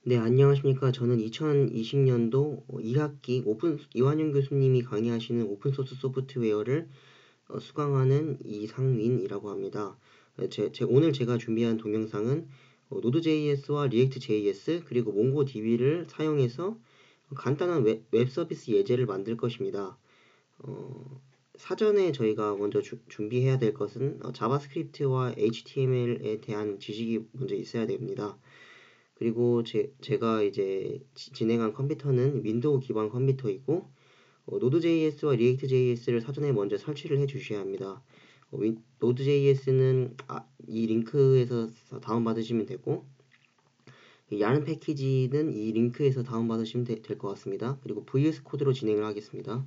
네, 안녕하십니까. 저는 2020년도 2학기 이완용 교수님이 강의하시는 오픈소스 소프트웨어를 수강하는 이상민이라고 합니다. 오늘 제가 준비한 동영상은 Node.js와 React.js 그리고 MongoDB를 사용해서 간단한 웹 서비스 예제를 만들 것입니다. 사전에 저희가 먼저 준비해야 될 것은 자바스크립트와 HTML에 대한 지식이 먼저 있어야 됩니다. 그리고 제가 이제 진행한 컴퓨터는 윈도우 기반 컴퓨터이고 Node.js와 React.js를 사전에 먼저 설치를 해 주셔야 합니다. Node.js는 이 링크에서 다운받으시면 되고 yarn 패키지는 이 링크에서 다운받으시면 될 것 같습니다. 그리고 VS 코드로 진행을 하겠습니다.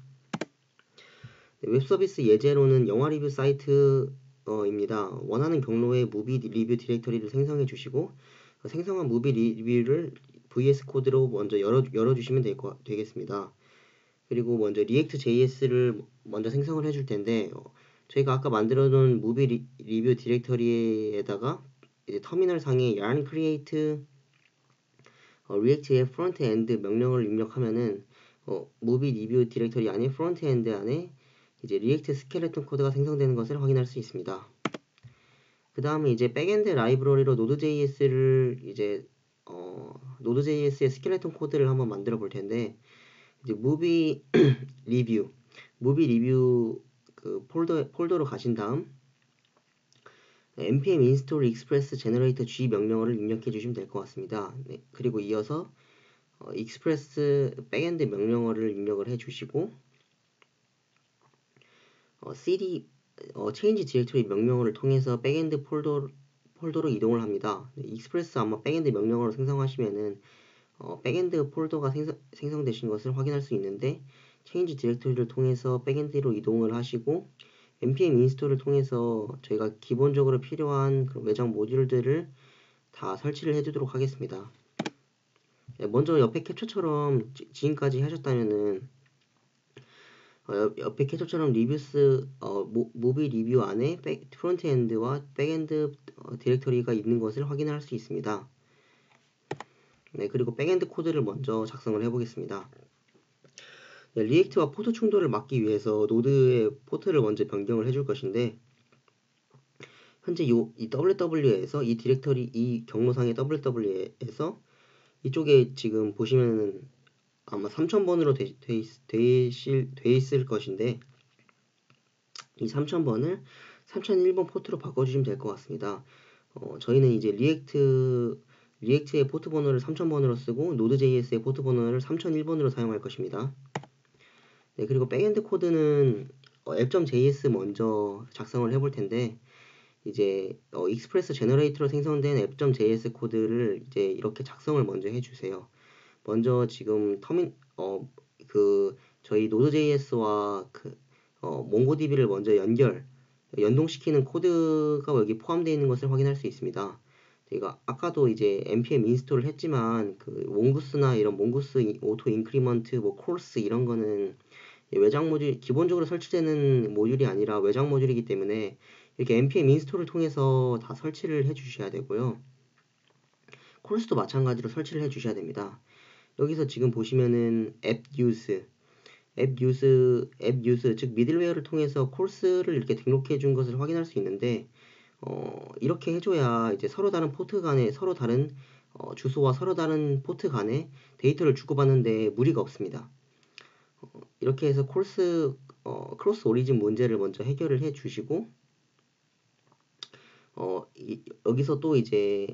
웹 서비스 예제로는 영화 리뷰 사이트입니다. 원하는 경로에 무비 리뷰 디렉터리를 생성해 주시고 생성한 무비 리뷰를 VS 코드로 먼저 열어주시면 되겠습니다. 그리고 먼저 React.js를 먼저 생성을 해줄 텐데 저희가 아까 만들어 놓은 무비 리뷰 디렉터리에다가 이제 터미널 상에 yarn create React의 프론트엔드 명령어를 입력하면은 무비 리뷰 디렉터리 안에 프론트엔드 안에 이제 리액트 스켈레톤 코드가 생성되는 것을 확인할 수 있습니다. 그 다음에 이제 백엔드 라이브러리로 Node.js를 이제 Node.js의 스켈레톤 코드를 한번 만들어 볼 텐데 이제 무비 리뷰 그 폴더로 가신 다음 npm install express generator g 명령어를 입력해 주시면 될 것 같습니다. 네, 그리고 이어서 express 백엔드 명령어를 입력을 해 주시고 cd change 디렉토리 명령어를 통해서 백엔드 폴더로 이동을 합니다. 네, 익스프레스 아마 백엔드 명령어로 생성하시면은 백엔드 폴더가 생성되신 것을 확인할 수 있는데 change 디렉토리를 통해서 백엔드로 이동을 하시고 npm 인스톨을 통해서 저희가 기본적으로 필요한 그런 외장 모듈들을 다 설치를 해두도록 하겠습니다. 네, 먼저 옆에 캡처처럼 지금까지 하셨다면은 옆에 캡처처럼 리뷰스 무비 리뷰 안에 프론트엔드와 백엔드 디렉터리가 있는 것을 확인할 수 있습니다. 네, 그리고 백엔드 코드를 먼저 작성을 해보겠습니다. 네, 리액트와 포트 충돌을 막기 위해서 노드의 포트를 먼저 변경을 해줄 것인데 현재 이 WW에서 이 디렉터리 이 경로상의 WW에서 이쪽에 지금 보시면은 아마 3000번으로 돼 있을 것인데 이 3000번을 3001번 포트로 바꿔주시면 될 것 같습니다. 저희는 이제 리액트의 포트 번호를 3000번으로 쓰고 Node.js의 포트 번호를 3001번으로 사용할 것입니다. 네, 그리고 백엔드 코드는 app.js 먼저 작성을 해볼 텐데 이제 익스프레스 제너레이터로 생성된 app.js 코드를 이제 이렇게 작성을 먼저 해주세요. 먼저 지금 저희 Node.js와 MongoDB를 먼저 연동시키는 코드가 여기 포함되어 있는 것을 확인할 수 있습니다. 저희가 아까도 이제 npm 인스톨을 했지만 몽구스나 이런 몽구스 오토 인크리먼트 콜스 이런 거는 외장 모듈 기본적으로 설치되는 모듈이 아니라 외장 모듈이기 때문에 이렇게 npm 인스톨을 통해서 다 설치를 해 주셔야 되고요. 콜스도 마찬가지로 설치를 해 주셔야 됩니다. 여기서 지금 보시면은 앱 유스 즉 미들웨어를 통해서 콜스를 이렇게 등록해 준 것을 확인할 수 있는데 이렇게 해줘야 이제 서로 다른 포트 간에 서로 다른 주소와 서로 다른 포트 간에 데이터를 주고받는데 무리가 없습니다. 이렇게 해서 크로스 오리진 문제를 먼저 해결을 해 주시고 여기서 또 이제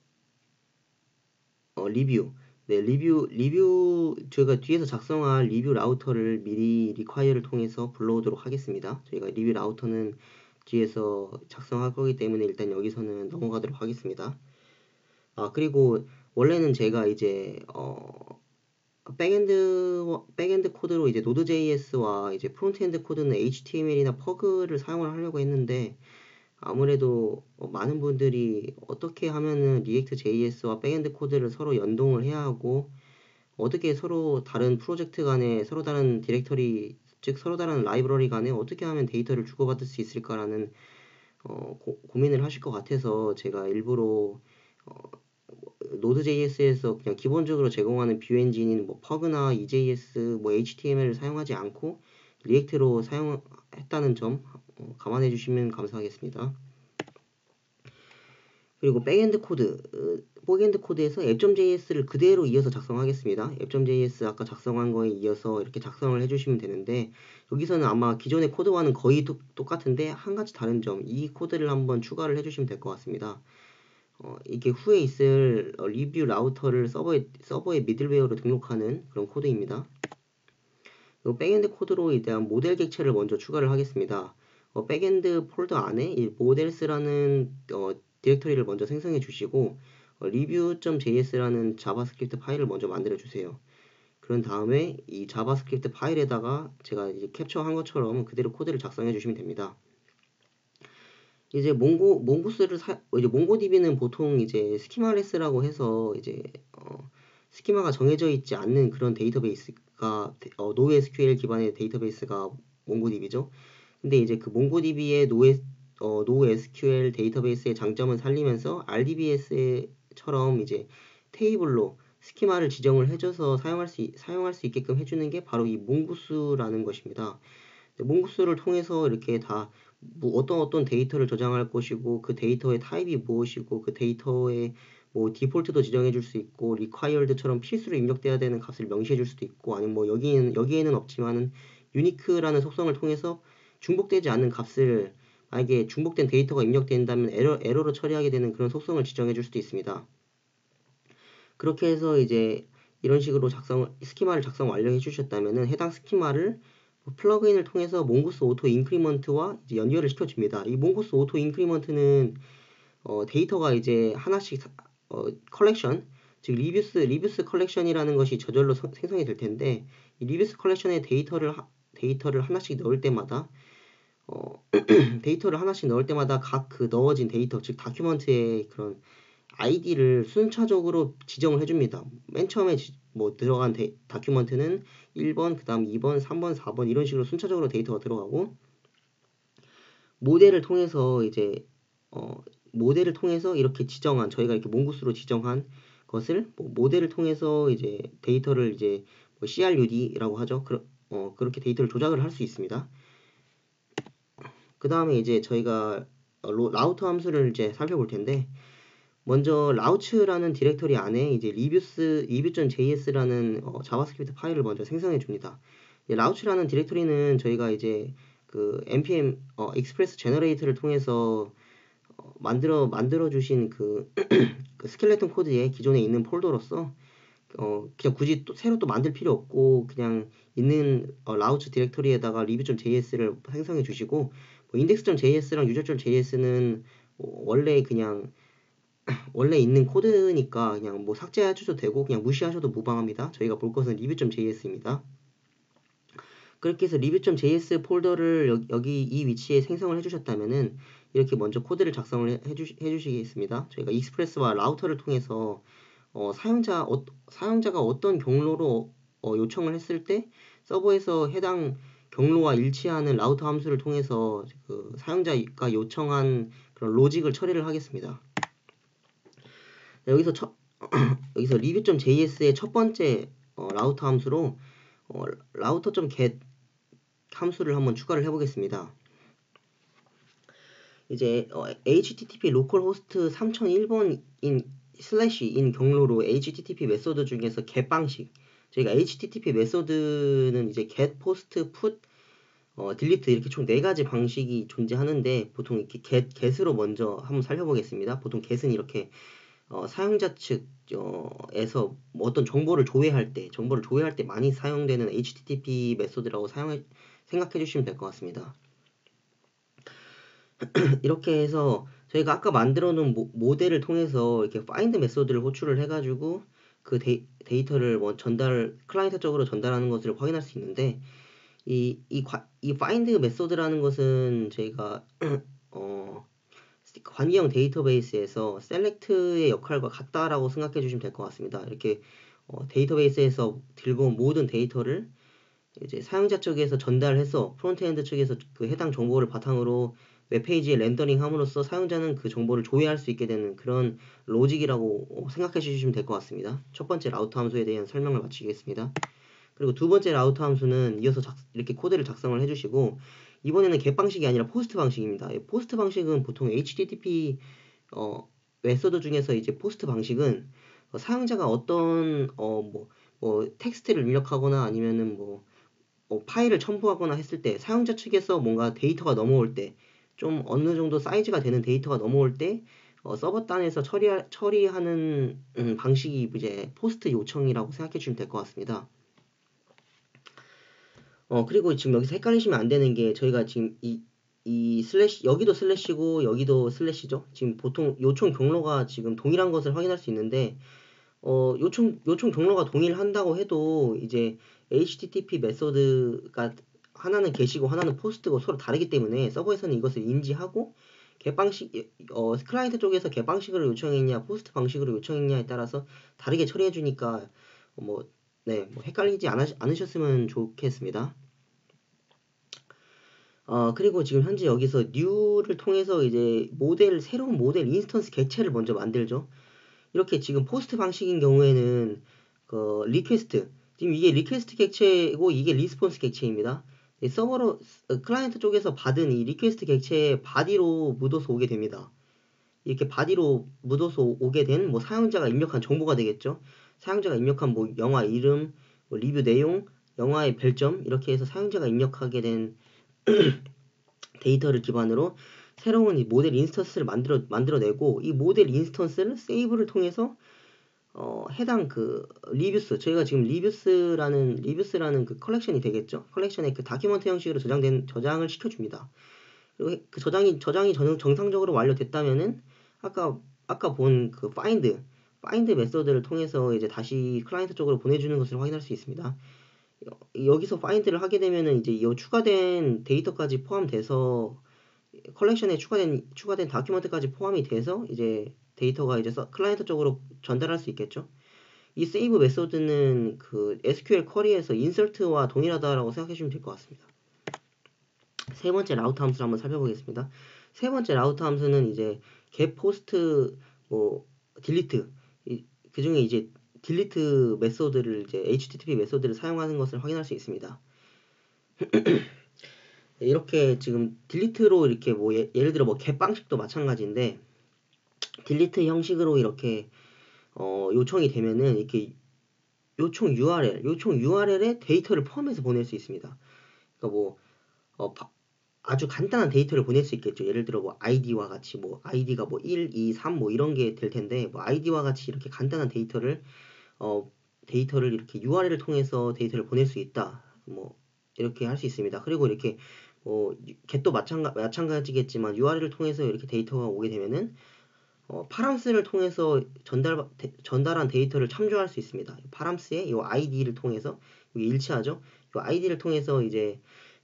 리뷰 저희가 뒤에서 작성할 리뷰 라우터를 미리 리콰이어를 통해서 불러오도록 하겠습니다. 저희가 리뷰 라우터는 뒤에서 작성할 거기 때문에 일단 여기서는 넘어가도록 하겠습니다. 그리고 원래는 제가 이제 백엔드 코드로 이제 Node.js와 이제 프론트엔드 코드는 HTML이나 퍼그를 사용을 하려고 했는데 아무래도 많은 분들이 어떻게 하면은 React.js와 백엔드 코드를 서로 연동을 해야 하고 어떻게 서로 다른 프로젝트 간에 서로 다른 디렉터리 즉 서로 다른 라이브러리 간에 어떻게 하면 데이터를 주고받을 수 있을까라는 고민을 하실 것 같아서 제가 일부러 Node.js에서 그냥 기본적으로 제공하는 뷰 엔진인 뭐 퍼그나 EJS, 뭐 HTML을 사용하지 않고 리액트로 사용했다는 점 감안해 주시면 감사하겠습니다. 그리고 백엔드 코드에서 앱.js를 그대로 이어서 작성하겠습니다. 앱.js 아까 작성한 거에 이어서 이렇게 작성을 해주시면 되는데, 여기서는 아마 기존의 코드와는 거의 똑같은데 한 가지 다른 점, 이 코드를 한번 추가를 해주시면 될 것 같습니다. 이게 후에 있을 리뷰 라우터를 서버에 미들웨어로 등록하는 그런 코드입니다. 이 백엔드 코드로 대한 모델 객체를 먼저 추가를 하겠습니다. 백엔드 폴더 안에 이 모델스라는 디렉터리를 먼저 생성해 주시고 review.js라는 자바스크립트 파일을 먼저 만들어 주세요. 그런 다음에 이 자바스크립트 파일에다가 제가 이제 캡처한 것처럼 그대로 코드를 작성해 주시면 됩니다. 이제 이제 몽고DB는 보통 이제 스키마레스라고 해서 이제 스키마가 정해져 있지 않는 그런 데이터베이스가 NoSQL 기반의 데이터베이스가 몽고DB죠. 근데 이제 그 몽고DB의 NoSQL 데이터베이스의 장점을 살리면서 RDBS처럼 이제 테이블로 스키마를 지정을 해줘서 사용할 수 있게끔 해주는 게 바로 이 몽고스라는 것입니다. 몽고스를 통해서 이렇게 다 어떤 데이터를 저장할 것이고 그 데이터의 타입이 무엇이고 그 데이터의 뭐 디폴트도 지정해 줄 수 있고 required처럼 필수로 입력돼야 되는 값을 명시해 줄 수도 있고 아니면 뭐 여기에는 없지만은 unique라는 속성을 통해서 중복되지 않는 값을 만약에 중복된 데이터가 입력된다면 에러로 처리하게 되는 그런 속성을 지정해 줄 수도 있습니다. 그렇게 해서 이제 이런 식으로 스키마를 작성 완료해 주셨다면은 해당 스키마를 플러그인을 통해서 몽고스 오토 인크리먼트와 이제 연결을 시켜줍니다. 이 몽고스 오토 인크리먼트는 데이터가 이제 하나씩 컬렉션, 즉 리뷰스 컬렉션이라는 것이 저절로 생성이 될 텐데 이 리뷰스 컬렉션의 데이터를 하나씩 넣을 때마다 각 그 넣어진 데이터, 즉 다큐먼트의 그런 아이디를 순차적으로 지정을 해줍니다. 맨 처음에 뭐 들어간 다큐먼트는 1번, 그 다음 2번, 3번, 4번 이런 식으로 순차적으로 데이터가 들어가고 모델을 통해서 이렇게 저희가 이렇게 몽고스로 지정한 것을 모델을 통해서 이제 데이터를 이제 뭐 CRUD라고 하죠. 그렇게 데이터를 조작을 할 수 있습니다. 그 다음에 이제 저희가 라우터 함수를 이제 살펴볼 텐데 먼저 라우츠라는 디렉터리 안에 이제 review.js라는 자바스크립트 파일을 먼저 생성해 줍니다. 라우츠라는 디렉터리는 저희가 이제 그 npm express generate를 통해서 만들어 주신 그 스켈레톤 코드에 기존에 있는 폴더로서 그냥 굳이 새로 또 만들 필요 없고 그냥 있는 라우츠 디렉터리에다가 review.js를 생성해 주시고 뭐 index.js랑 user.js는 원래 있는 코드니까 그냥 뭐 삭제하셔도 되고 그냥 무시하셔도 무방합니다. 저희가 볼 것은 review.js입니다. 그렇게 해서 review.js 폴더를 여기 이 위치에 생성을 해주셨다면은 이렇게 먼저 코드를 작성을 해주시겠습니다. 저희가 익스프레스와 라우터를 통해서 사용자가 어떤 경로로 요청을 했을 때 서버에서 해당 경로와 일치하는 라우터 함수를 통해서 그 사용자가 요청한 그런 로직을 처리를 하겠습니다. 여기서 review.js의 첫 번째 라우터 함수로 router.get 함수를 한번 추가를 해보겠습니다. 이제 http localhost 3001번인 /in 경로로 http 메소드 중에서 get 방식 저희가 http 메소드는 이제 get, post, put, delete 이렇게 총 4가지 방식이 존재하는데 보통 이렇게 get으로 먼저 한번 살펴보겠습니다. 보통 get은 이렇게 사용자 측에서 뭐 어떤 정보를 조회할 때 많이 사용되는 http 메소드라고 생각해 주시면 될 것 같습니다. 이렇게 해서 저희가 아까 만들어 놓은 모델을 통해서 이렇게 find 메소드를 호출을 해가지고 그 데이터를 클라이언트 쪽으로 전달하는 것을 확인할 수 있는데 이 find 메소드라는 것은 저희가 관계형 데이터베이스에서 select의 역할과 같다라고 생각해 주시면 될 것 같습니다. 이렇게 데이터베이스에서 들고 온 모든 데이터를 이제 사용자 측에서 전달해서 프론트엔드 측에서 그 해당 정보를 바탕으로 웹페이지에 렌더링 함으로써 사용자는 그 정보를 조회할 수 있게 되는 그런 로직이라고 생각해 주시면 될 것 같습니다. 첫 번째 라우터 함수에 대한 설명을 마치겠습니다. 그리고 두 번째 라우터 함수는 이어서 이렇게 코드를 작성을 해주시고, 이번에는 get 방식이 아니라 포스트 방식입니다. 포스트 방식은 보통 HTTP 메소드 중에서 이제 포스트 방식은 사용자가 어떤 텍스트를 입력하거나 아니면은 파일을 첨부하거나 했을 때 사용자 측에서 뭔가 데이터가 넘어올 때, 좀 어느 정도 사이즈가 되는 데이터가 넘어올 때 서버 단에서 처리하는 방식이 이제 포스트 요청이라고 생각해 주시면 될 것 같습니다. 그리고 지금 여기서 헷갈리시면 안 되는 게, 저희가 지금 이 슬래시, 여기도 슬래시고 여기도 슬래시죠. 지금 보통 요청 경로가 지금 동일한 것을 확인할 수 있는데, 요청 경로가 동일한다고 해도 이제 HTTP 메소드가 하나는 게시고 하나는 포스트고 서로 다르기 때문에 서버에서는 이것을 인지하고 클라이언트 쪽에서 get 방식으로 요청했냐 포스트 방식으로 요청했냐에 따라서 다르게 처리해 주니까 헷갈리지 않으셨으면 좋겠습니다. 그리고 지금 현재 여기서 new를 통해서 이제 새로운 모델 인스턴스 객체를 먼저 만들죠. 이렇게 지금 포스트 방식인 경우에는 리퀘스트, 지금 이게 리퀘스트 객체고 이게 리스폰스 객체입니다. 서버로 클라이언트 쪽에서 받은 이 리퀘스트 객체에 바디로 묻어서 오게 됩니다. 이렇게 바디로 묻어서 오게 된 사용자가 입력한 정보가 되겠죠. 사용자가 입력한 영화 이름, 리뷰 내용, 영화의 별점, 이렇게 해서 사용자가 입력하게 된 데이터를 기반으로 새로운 이 모델 인스턴스를 만들어내고, 이 모델 인스턴스를 세이브를 통해서 해당 리뷰스, 저희가 지금 리뷰스라는 그 컬렉션이 되겠죠. 컬렉션에 그 다큐먼트 형식으로 저장을 시켜줍니다. 그리고 그 저장이 정상적으로 완료됐다면은 아까 본 그 파인드 메서드를 통해서 이제 다시 클라이언트 쪽으로 보내주는 것을 확인할 수 있습니다. 여기서 파인드를 하게 되면은 이제 이 추가된 데이터까지 포함돼서 컬렉션에 추가된 다큐먼트까지 포함이 돼서 이제 데이터가 이제 클라이언트 쪽으로 전달할 수 있겠죠. 이 세이브 메소드는 그 SQL 쿼리에서 인설트와 동일하다라고 생각해 주시면 될 것 같습니다. 세 번째 라우터 함수를 한번 살펴보겠습니다. 세 번째 라우터 함수는 이제 get, post, delete, 그 중에 이제 딜리트 메소드를 이제 HTTP 메소드를 사용하는 것을 확인할 수 있습니다. 이렇게 지금 딜리트로 이렇게 예를 들어 get 방식도 마찬가지인데, 딜리트 형식으로 이렇게 요청이 되면은 이렇게 요청 URL에 데이터를 포함해서 보낼 수 있습니다. 그러니까 아주 간단한 데이터를 보낼 수 있겠죠. 예를 들어 아이디와 같이 아이디가 1, 2, 3 이런 게 될 텐데, 아이디와 같이 이렇게 간단한 데이터를 이렇게 URL을 통해서 데이터를 보낼 수 있다. 이렇게 할 수 있습니다. 그리고 이렇게 get도 마찬가지겠지만 URL을 통해서 이렇게 데이터가 오게 되면은 파람스를 통해서 전달한 데이터를 참조할 수 있습니다. 파람스의 이 아이디를 통해서, 이게 일치하죠? 이 아이디를 통해서 이제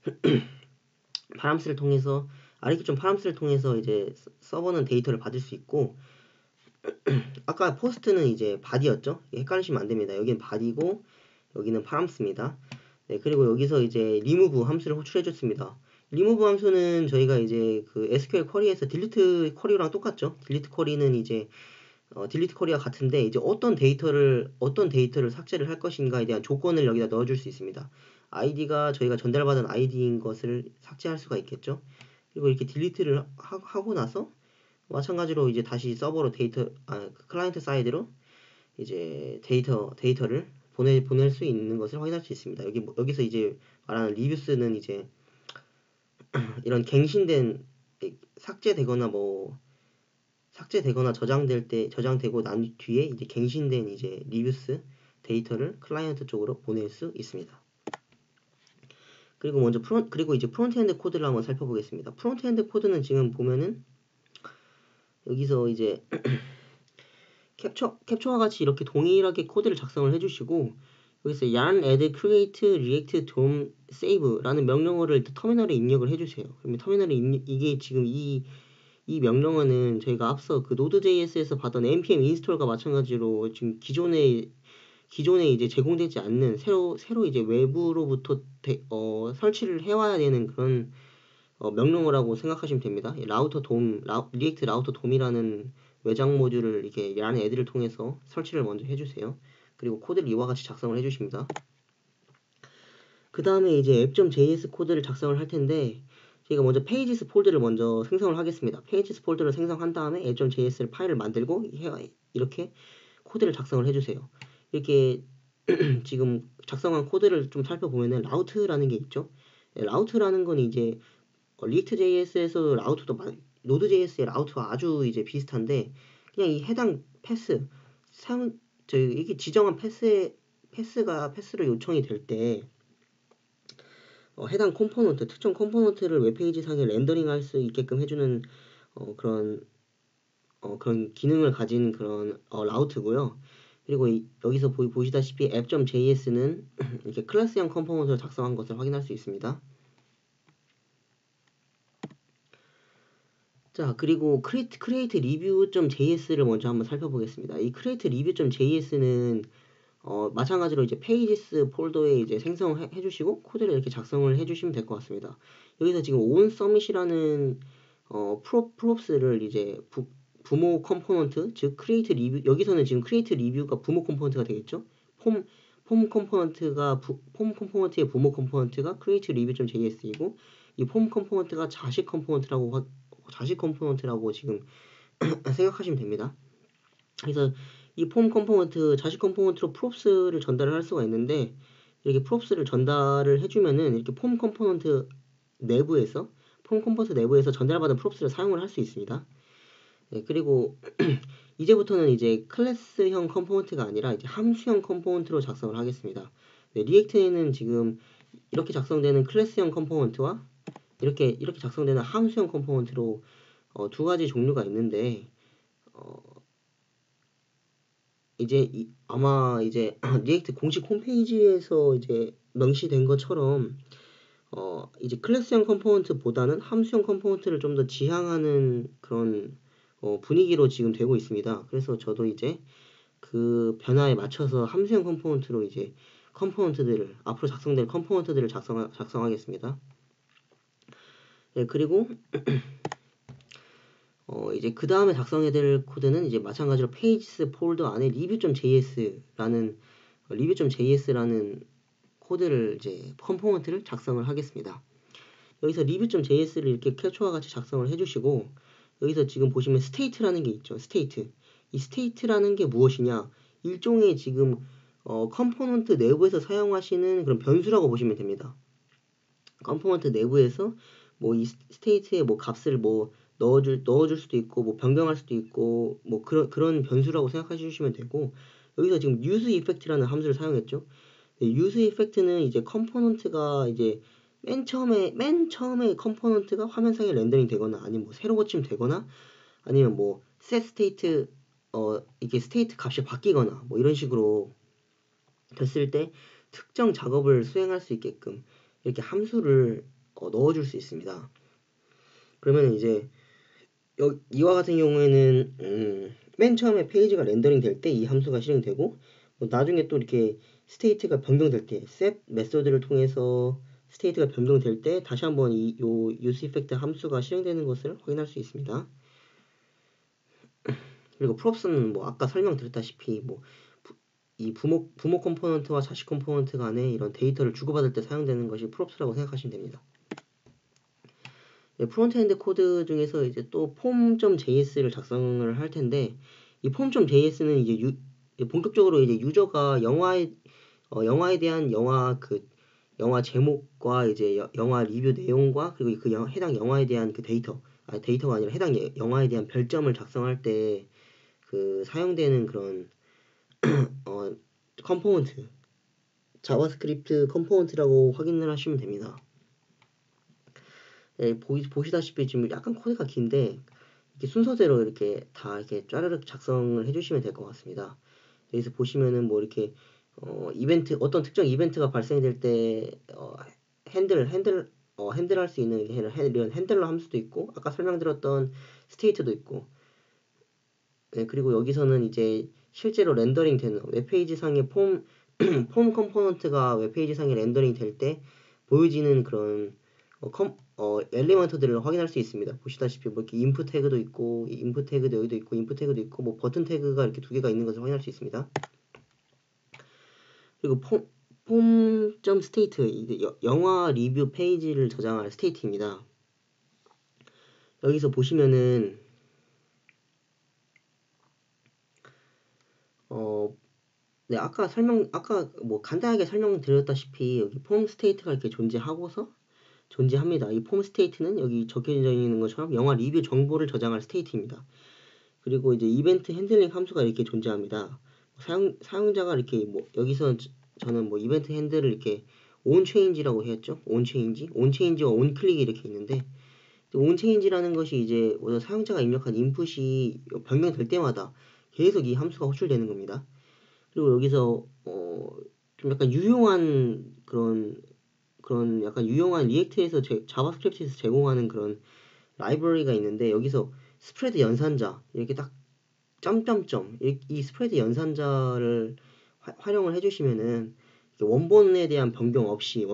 아리키좀 파람스를 통해서 이제 서버는 데이터를 받을 수 있고, 아까 포스트는 이제 바디였죠? 헷갈리시면 안 됩니다. 여기는 바디고 여기는 파람스입니다. 네, 그리고 여기서 이제 remove 함수를 호출해 줬습니다. remove 함수는 저희가 이제 그 SQL 쿼리에서 delete 쿼리랑 똑같죠? delete 쿼리는 이제 딜리트 쿼리와 같은데, 이제 어떤 데이터를 삭제를 할 것인가에 대한 조건을 여기다 넣어줄 수 있습니다. 아이디가 저희가 전달받은 아이디인 것을 삭제할 수가 있겠죠. 그리고 이렇게 딜리트를 하고 나서 마찬가지로 이제 다시 서버로 클라이언트 사이드로 이제 데이터를 보낼 수 있는 것을 확인할 수 있습니다. 여기서 이제 말하는 리뷰스는 이제 이런 갱신된 삭제되거나 저장되고 난 뒤에 이제 갱신된 이제 리뷰스 데이터를 클라이언트 쪽으로 보낼 수 있습니다. 그리고 이제 프론트엔드 코드를 한번 살펴보겠습니다. 프론트엔드 코드는 지금 보면은 여기서 이제 캡처와 같이 이렇게 동일하게 코드를 작성을 해주시고, 여기서 yarn add create react dom save라는 명령어를 터미널에 입력을 해주세요. 그러면 터미널에 이게 지금 이 명령어는 저희가 앞서 그 Node.js에서 받은 npm 인스톨과 마찬가지로 지금 기존의 기존에 이제 제공되지 않는 새로 이제 외부로부터 설치를 해와야 되는 그런 명령어라고 생각하시면 됩니다. 리액트 라우터 돔이라는 외장 모듈을 이렇게 라는 애들을 통해서 설치를 먼저 해주세요. 그리고 코드를 이와 같이 작성을 해주십니다. 그 다음에 이제 app.js 코드를 작성을 할 텐데 저희가 먼저 pages 폴더를 먼저 생성을 하겠습니다. pages 폴더를 생성한 다음에 app.js를 파일을 만들고 이렇게 코드를 작성을 해주세요. 이렇게 지금 작성한 코드를 좀 살펴보면은 라우트라는 게 있죠. 라우트라는 건 이제 리액트.js에서 라우트도 노드.js의 라우트와 아주 이제 비슷한데 그냥 이 해당 패스 이게 지정한 패스로 요청이 될 때 해당 컴포넌트 특정 컴포넌트를 웹페이지 상에 렌더링할 수 있게끔 해주는 그런 기능을 가진 그런 라우트고요. 그리고 여기서 보시다시피 app.js는 이렇게 클래스형 컴포넌트를 작성한 것을 확인할 수 있습니다. 자, 그리고 create review.js를 먼저 한번 살펴보겠습니다. 이 create review.js는 마찬가지로 이제 pages 폴더에 이제 생성해 주시고 코드를 이렇게 작성을 해 주시면 될 것 같습니다. 여기서 지금 on submit이라는 props를 이제 부모 컴포넌트, 즉 create review, 여기서는 지금 create review가 부모 컴포넌트가 되겠죠. 폼 컴포넌트의 부모 컴포넌트가 create review.js이고 이 폼 컴포넌트가 자식 컴포넌트라고 지금 생각하시면 됩니다. 그래서 이 폼 컴포넌트, 자식 컴포넌트로 props를 전달을 할 수가 있는데 이렇게 props를 전달을 해주면은 이렇게 폼 컴포넌트 내부에서 전달받은 props를 사용을 할 수 있습니다. 네, 그리고 이제부터는 이제 클래스형 컴포넌트가 아니라 이제 함수형 컴포넌트로 작성을 하겠습니다. 네, 리액트에는 지금 이렇게 작성되는 클래스형 컴포넌트와 이렇게 작성되는 함수형 컴포넌트로 두 가지 종류가 있는데 아마 이제 리액트 공식 홈페이지에서 이제 명시된 것처럼 이제 클래스형 컴포넌트보다는 함수형 컴포넌트를 좀 더 지향하는 그런 분위기로 지금 되고 있습니다. 그래서 저도 이제 그 변화에 맞춰서 함수형 컴포넌트로 이제 앞으로 작성될 컴포넌트들을 작성하겠습니다. 네, 그리고 이제 그 다음에 작성해야 될 코드는 이제 마찬가지로 pages 폴더 안에 review.js라는 코드를 이제 컴포넌트를 작성을 하겠습니다. 여기서 review.js를 이렇게 캡처와 같이 작성을 해주시고 여기서 지금 보시면 state라는 게 있죠. state. 이 state라는 게 무엇이냐? 일종의 지금 컴포넌트 내부에서 사용하시는 그런 변수라고 보시면 됩니다. 컴포넌트 내부에서 뭐 이 state에 뭐 값을 뭐 넣어줄 수도 있고 뭐 변경할 수도 있고 뭐 그런 변수라고 생각해 주시면 되고 여기서 지금 use effect라는 함수를 사용했죠. use effect는 이제 컴포넌트가 이제 맨 처음에 컴포넌트가 화면상에 렌더링 되거나 아니면 뭐 새로 고침되거나 아니면 뭐 set state 이게 state 값이 바뀌거나 뭐 이런 식으로 됐을 때 특정 작업을 수행할 수 있게끔 이렇게 함수를 넣어줄 수 있습니다. 그러면 이제 이와 같은 경우에는 맨 처음에 페이지가 렌더링 될 때 이 함수가 실행되고 뭐 나중에 또 이렇게 스테이트가 변경될 때 set 메소드를 통해서 스테이트가 변경될 때 다시 한번 요 use effect 함수가 실행되는 것을 확인할 수 있습니다. 그리고 props는 뭐 아까 설명드렸다시피 뭐 이 부모 컴포넌트와 자식 컴포넌트 간에 이런 데이터를 주고받을 때 사용되는 것이 props라고 생각하시면 됩니다. 프론트엔드 코드 중에서 이제 또 폼.js를 작성을 할 텐데 이 폼.js는 이제 본격적으로 이제 유저가 영화에 대한 영화 제목과 이제 영화 리뷰 내용과 그리고 그 해당 영화에 대한 그 데이터가 아니라 해당 영화에 대한 별점을 작성할 때 그 사용되는 그런 컴포넌트 자바스크립트 컴포넌트라고 확인을 하시면 됩니다. 네, 보시다시피 지금 약간 코드가 긴데 이렇게 순서대로 이렇게 다 이렇게 짜르륵 작성을 해주시면 될 것 같습니다. 여기서 보시면은 뭐 이렇게 어떤 특정 이벤트가 발생될 때 핸들할 수 있는 이런 핸들러 함수도 있고 아까 설명드렸던 스테이트도 있고 네, 그리고 여기서는 이제 실제로 렌더링 되는 웹페이지 상의 폼 컴포넌트가 웹페이지 상에 렌더링 될 때 보여지는 그런 엘리먼트들을 확인할 수 있습니다. 보시다시피 뭐 이렇게 인풋 태그도 있고, 인풋 태그도 여기도 있고, 인풋 태그도 있고, 뭐 버튼 태그가 이렇게 두 개가 있는 것을 확인할 수 있습니다. 그리고 폼.state 이게 영화 리뷰 페이지를 저장할 스테이트입니다. 여기서 보시면은 네, 아까 뭐 간단하게 설명드렸다시피 여기 폼 스테이트가 이렇게 존재합니다. 이 폼 스테이트는 여기 적혀져 있는 것처럼 영화 리뷰 정보를 저장할 스테이트입니다. 그리고 이제 이벤트 핸들링 함수가 이렇게 존재합니다. 사용자가 이렇게 뭐 여기서 저는 뭐 이벤트 핸들을 이렇게 on change라고 했죠. on change와 on 클릭이 이렇게 있는데 on change라는 것이 이제 사용자가 입력한 인풋이 변경될 때마다 계속 이 함수가 호출되는 겁니다. 그리고 여기서 좀 약간 유용한 그런 약간 유용한 리액트에서 자바스크립트에서 제공하는 그런 라이브러리가 있는데 여기서 스프레드 연산자 이렇게 딱 점점점 이 스프레드 연산자를 활용을 해주시면은 원본에 대한 변경 없이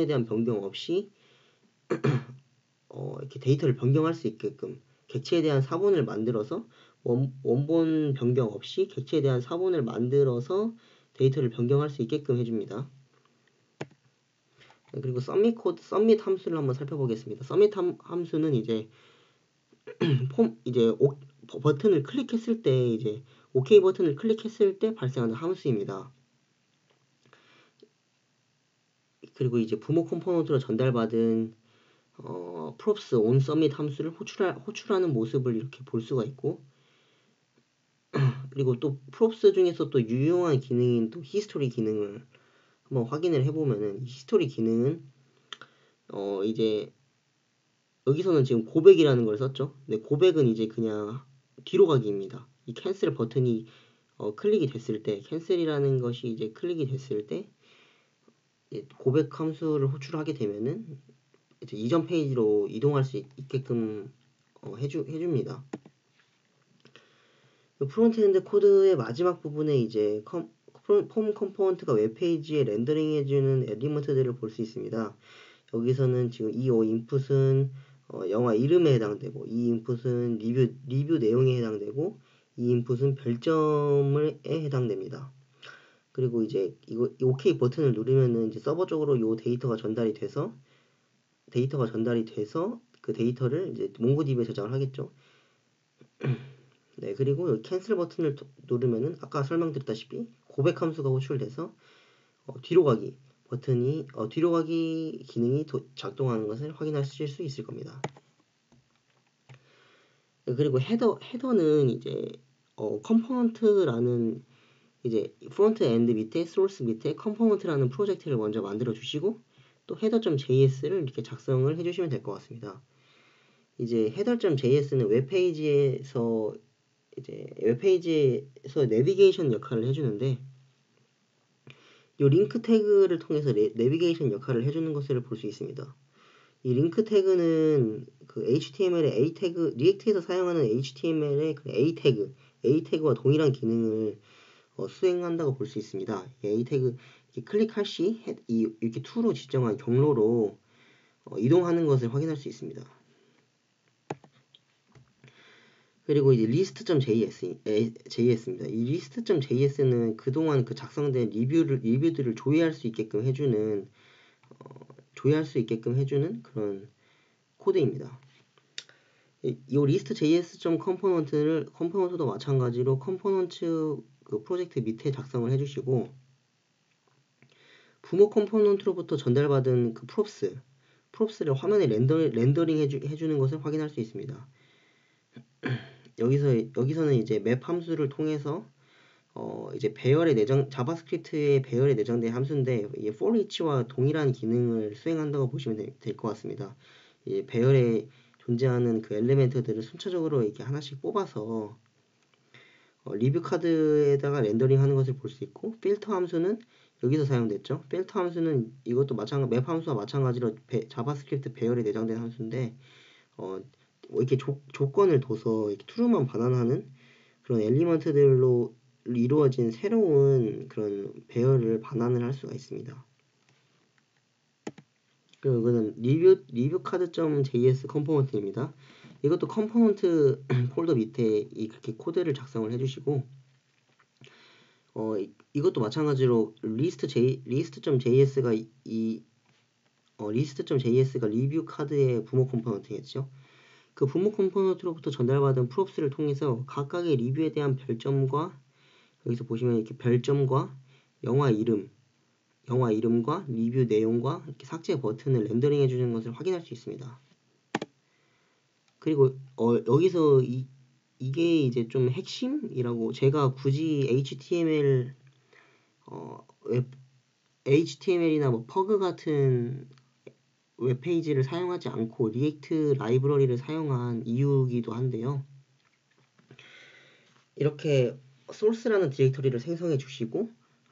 이렇게 데이터를 변경할 수 있게끔 객체에 대한 사본을 만들어서 원본 변경 없이 객체에 대한 사본을 만들어서 데이터를 변경할 수 있게끔 해줍니다. 그리고 서밋 함수를 한번 살펴보겠습니다. 서밋 함수는 이제 버튼을 클릭했을 때 이제 OK 버튼을 클릭했을 때 발생하는 함수입니다. 그리고 이제 부모 컴포넌트로 전달받은 props on submit 함수를 호출하는 모습을 이렇게 볼 수가 있고 그리고 또 props 중에서 또 유용한 기능인 또 history 기능을 한번 확인을 해보면은 history 기능은 이제 여기서는 지금 고백이라는 걸 썼죠. 근데 고백은 이제 그냥 뒤로 가기입니다. 이 캔슬 버튼이 클릭이 됐을 때 캔슬이라는 것이 이제 클릭이 됐을 때 고백 함수를 호출하게 되면은 이제 이전 페이지로 이동할 수 있게끔 해줍니다. 프론트엔드 코드의 마지막 부분에 이제 폼 컴포넌트가 웹페이지에 렌더링해주는 엘리먼트들을 볼 수 있습니다. 여기서는 지금 이 인풋은 영화 이름에 해당되고 이 인풋은 리뷰 내용에 해당되고 이 인풋은 별점에 해당됩니다. 그리고 이제 이 OK 버튼을 누르면은 이제 서버 쪽으로 요 데이터가 전달이 돼서 그 데이터를 이제 몽고DB에 저장을 하겠죠. 네, 그리고 여기 캔슬 버튼을 누르면은 아까 설명드렸다시피 고백 함수가 호출돼서 뒤로 가기 버튼이 뒤로 가기 기능이 작동하는 것을 확인하실 수 있을 겁니다. 그리고 헤더는 이제 컴포넌트라는 이제 프론트 엔드 밑에 소스 밑에 컴포넌트라는 프로젝트를 먼저 만들어 주시고 또 header.js를 이렇게 작성을 해주시면 될 것 같습니다. 이제 header.js는 웹페이지에서 내비게이션 역할을 해주는데 이 링크 태그를 통해서 내비게이션 역할을 해주는 것을 볼 수 있습니다. 이 링크 태그는 그 HTML의 A 태그, 리액트에서 사용하는 HTML의 그 A 태그와 동일한 기능을 수행한다고 볼 수 있습니다. A 태그 클릭할 시 이렇게 to로 지정한 경로로 이동하는 것을 확인할 수 있습니다. 그리고 이제 list.js입니다. 이 list.js는 그동안 그 작성된 리뷰들을 조회할 수 있게끔 해주는 그런 코드입니다. 이 list.js 컴포넌트도 마찬가지로 컴포넌트 그 프로젝트 밑에 작성을 해주시고 부모 컴포넌트로부터 전달받은 그 props를 화면에 렌더링 해주는 것을 확인할 수 있습니다. 여기서는 이제 맵 함수를 통해서 이제 자바스크립트의 배열에 내장된 함수인데 이게 for each와 동일한 기능을 수행한다고 보시면 될 것 같습니다. 이 배열에 존재하는 그 엘리멘트들을 순차적으로 이렇게 하나씩 뽑아서 리뷰 카드에다가 렌더링 하는 것을 볼 수 있고 필터 함수는 여기서 사용됐죠. 필터 함수는 이것도 맵 함수와 마찬가지로 자바스크립트 배열에 내장된 함수인데 뭐 이렇게 조건을 둬서 이렇게 true만 반환하는 그런 엘리먼트들로 이루어진 새로운 그런 배열을 반환을 할 수가 있습니다. 그리고 이거는 리뷰 카드.js 컴포넌트입니다. 이것도 컴포넌트 폴더 밑에 그렇게 코드를 작성을 해주시고 이것도 마찬가지로 리스트.js가 리스트.js가 리뷰 카드의 부모 컴포넌트겠죠. 그 부모 컴포넌트로부터 전달받은 프롭스를 통해서 각각의 리뷰에 대한 별점과 여기서 보시면 이렇게 별점과 영화 이름과 리뷰 내용과 이렇게 삭제 버튼을 렌더링 해주는 것을 확인할 수 있습니다. 그리고 여기서 이게 이제 좀 핵심이라고 제가 굳이 HTML이나 뭐 퍼그 같은 웹페이지를 사용하지 않고 리액트 라이브러리를 사용한 이유이기도 한데요. 이렇게 소스라는 디렉터리를 생성해 주시고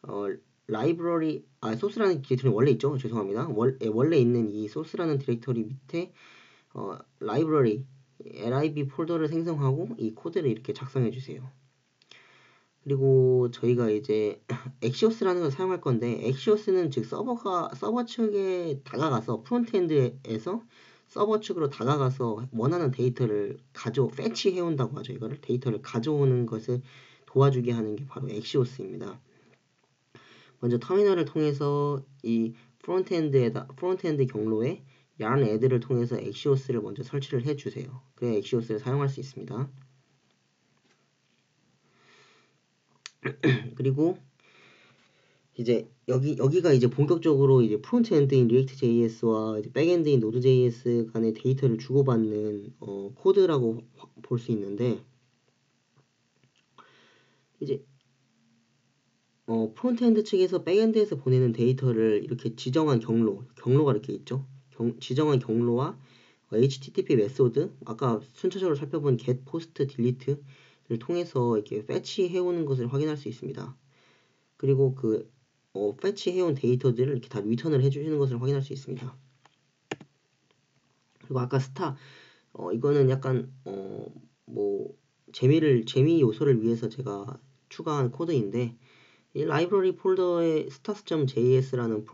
소스라는 디렉터리 원래 있죠. 죄송합니다. 원래 있는 이 소스라는 디렉터리 밑에 라이브러리 lib 폴더를 생성하고 이 코드를 이렇게 작성해 주세요. 그리고 저희가 이제 엑시오스라는 걸 사용할 건데 엑시오스는 즉 서버 측에 다가가서 프론트엔드에서 서버 측으로 다가가서 원하는 데이터를 패치해 온다고 하죠. 이거를 데이터를 가져오는 것을 도와주게 하는 게 바로 엑시오스입니다. 먼저 터미널을 통해서 이 프론트엔드 경로에 yarn add를 통해서 엑시오스를 먼저 설치를 해 주세요. 그래야 엑시오스를 사용할 수 있습니다. 그리고 이제 여기가 이제 본격적으로 이제 프론트엔드인 리액트.js와 백엔드인 노드.js 간의 데이터를 주고받는 코드라고 볼 수 있는데 이제 프론트엔드 측에서 백엔드에서 보내는 데이터를 이렇게 지정한 경로가 이렇게 있죠. 지정한 경로와 HTTP 메소드 아까 순차적으로 살펴본 get, post, delete를 통해서 이렇게 패치 해오는 것을 확인할 수 있습니다. 그리고 그 패치 해온 데이터들을 이렇게 다 리턴을 해주시는 것을 확인할 수 있습니다. 그리고 아까 이거는 약간 뭐 재미 요소를 위해서 제가 추가한 코드인데 이 라이브러리 폴더에 stars.js라는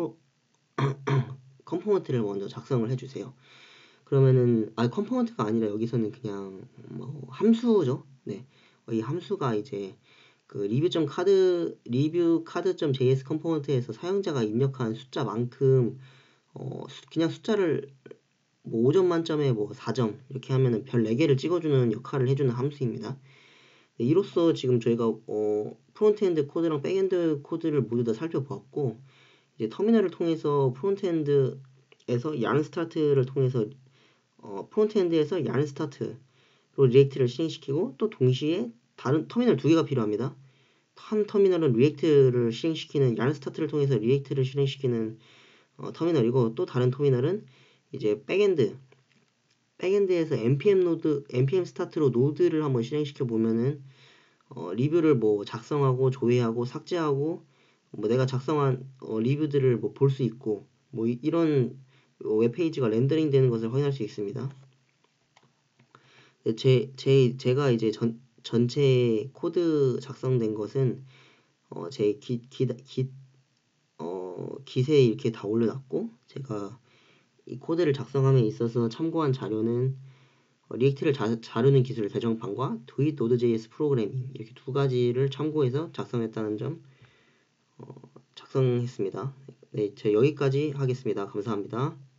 컴포넌트를 먼저 작성을 해주세요. 그러면은 컴포넌트가 아니라 여기서는 그냥 뭐 함수죠. 네, 이 함수가 이제 그 리뷰 카드.js 컴포넌트에서 사용자가 입력한 숫자만큼 그냥 숫자를 뭐 5점 만점에 뭐 4점 이렇게 하면은 별 4개를 찍어주는 역할을 해주는 함수입니다. 네, 이로써 지금 저희가 프론트엔드 코드랑 백엔드 코드를 모두 다 살펴보았고 이제 터미널을 통해서 프론트엔드에서 yarn start를 통해서 프론트엔드에서 yarn start로 리액트를 실행시키고 또 동시에 다른 터미널 2개가 필요합니다. 한 터미널은 리액트를 실행시키는 yarn start를 통해서 리액트를 실행시키는 터미널이고 또 다른 터미널은 이제 백엔드에서 npm 스타트로 노드를 한번 실행시켜 보면은 리뷰를 뭐 작성하고 조회하고 삭제하고 뭐 내가 작성한 리뷰들을 뭐 볼 수 있고 뭐 이런 웹페이지가 렌더링 되는 것을 확인할 수 있습니다. 제가 이제 전체 코드 작성된 것은 제 깃에 이렇게 다 올려놨고 제가 이 코드를 작성함에 있어서 참고한 자료는 리액트를 자르는 기술 개정판과 도잇 노드.js 프로그래밍 이렇게 두 가지를 참고해서 작성했다는 점 작성했습니다. 네, 제 여기까지 하겠습니다. 감사합니다.